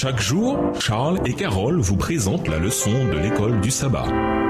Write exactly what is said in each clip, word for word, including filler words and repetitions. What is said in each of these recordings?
Chaque jour, Charles et Carole vous présentent la leçon de l'école du sabbat.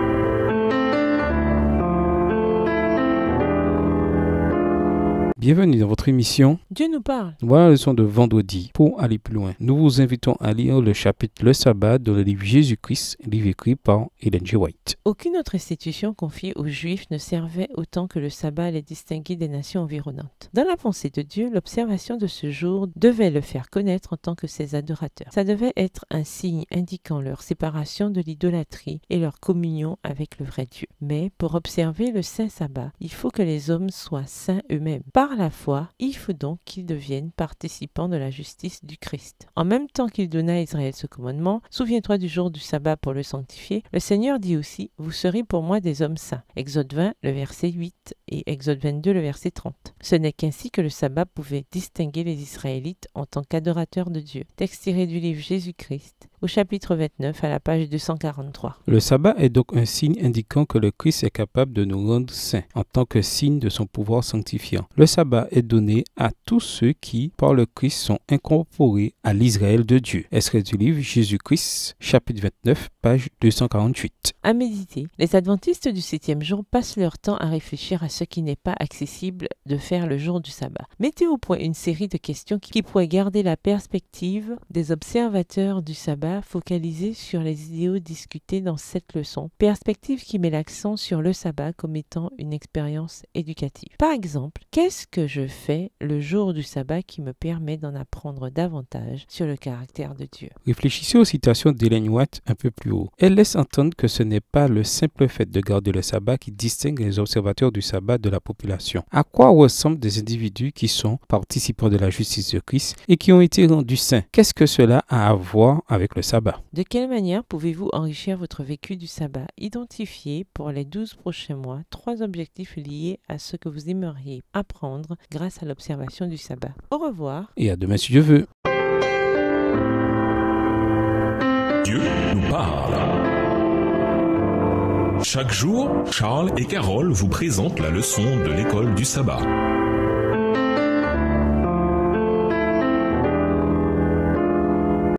Bienvenue dans votre émission Dieu nous parle. Voilà la leçon de vendredi. Pour aller plus loin, nous vous invitons à lire le chapitre Le Sabbat dans le livre Jésus-Christ, livre écrit par Ellen G. White. Aucune autre institution confiée aux Juifs ne servait autant que le sabbat à les distinguer des nations environnantes. Dans la pensée de Dieu, l'observation de ce jour devait le faire connaître en tant que ses adorateurs. Ça devait être un signe indiquant leur séparation de l'idolâtrie et leur communion avec le vrai Dieu. Mais pour observer le saint sabbat, il faut que les hommes soient saints eux-mêmes. Par la foi, il faut donc qu'ils deviennent participants de la justice du Christ. En même temps qu'il donna à Israël ce commandement, souviens-toi du jour du sabbat pour le sanctifier, le Seigneur dit aussi, vous serez pour moi des hommes saints. Exode vingt, le verset huit et Exode vingt-deux, le verset trente. Ce n'est qu'ainsi que le sabbat pouvait distinguer les Israélites en tant qu'adorateurs de Dieu. Texte tiré du livre Jésus-Christ, au chapitre vingt-neuf, à la page deux cent quarante-trois. Le sabbat est donc un signe indiquant que le Christ est capable de nous rendre saints, en tant que signe de son pouvoir sanctifiant. Le sabbat est donné à tous ceux qui, par le Christ, sont incorporés à l'Israël de Dieu. Extrait du livre Jésus-Christ, chapitre vingt-neuf, page deux cent quarante-huit. À méditer, les adventistes du septième jour passent leur temps à réfléchir à ce qui n'est pas accessible de faire le jour du sabbat. Mettez au point une série de questions qui pourraient garder la perspective des observateurs du sabbat focalisés sur les idéaux discutés dans cette leçon, perspective qui met l'accent sur le sabbat comme étant une expérience éducative. Par exemple, qu'est-ce que je fais le jour du sabbat qui me permet d'en apprendre davantage sur le caractère de Dieu? Réfléchissez aux citations d'Ellen White un peu plus haut. Elle laisse entendre que ce n'est pas le simple fait de garder le sabbat qui distingue les observateurs du sabbat de la population. À quoi ressemblent des individus qui sont participants de la justice de Christ et qui ont été rendus saints? Qu'est-ce que cela a à voir avec le sabbat? De quelle manière pouvez-vous enrichir votre vécu du sabbat? Identifiez pour les douze prochains mois trois objectifs liés à ce que vous aimeriez apprendre grâce à l'observation du sabbat. Au revoir. Et à demain si Dieu veut. Dieu nous parle. Chaque jour, Charles et Carole vous présentent la leçon de l'école du sabbat.